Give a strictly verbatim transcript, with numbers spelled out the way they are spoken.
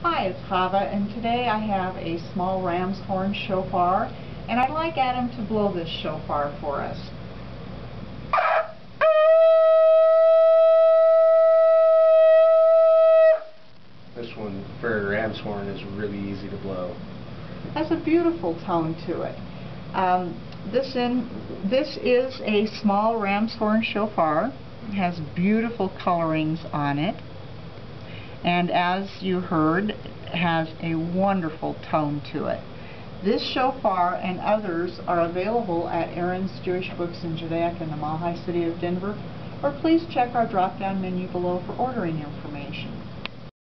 Hi, it's Chava, and today I have a small ram's horn shofar, and I'd like Adam to blow this shofar for us. This one, for a ram's horn, is really easy to blow. Has a beautiful tone to it. Um, this, in, this is a small ram's horn shofar. It has beautiful colorings on it. And as you heard, it has a wonderful tone to it. This shofar and others are available at Aharon's Jewish Books in Judaica in the Mile High City of Denver, or please check our drop-down menu below for ordering information.